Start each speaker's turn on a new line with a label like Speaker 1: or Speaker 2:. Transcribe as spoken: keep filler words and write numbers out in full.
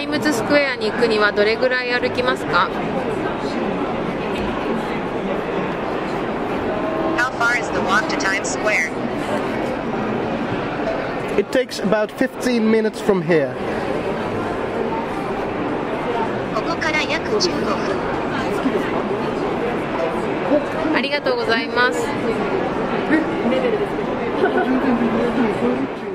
Speaker 1: イムズスクエアに行くにはどれぐらい歩きますか？
Speaker 2: How far is the walk to Times Square?
Speaker 3: It takes about fifteen minutes from here.
Speaker 2: ここから約じゅうごふん。
Speaker 1: ありがとうございます。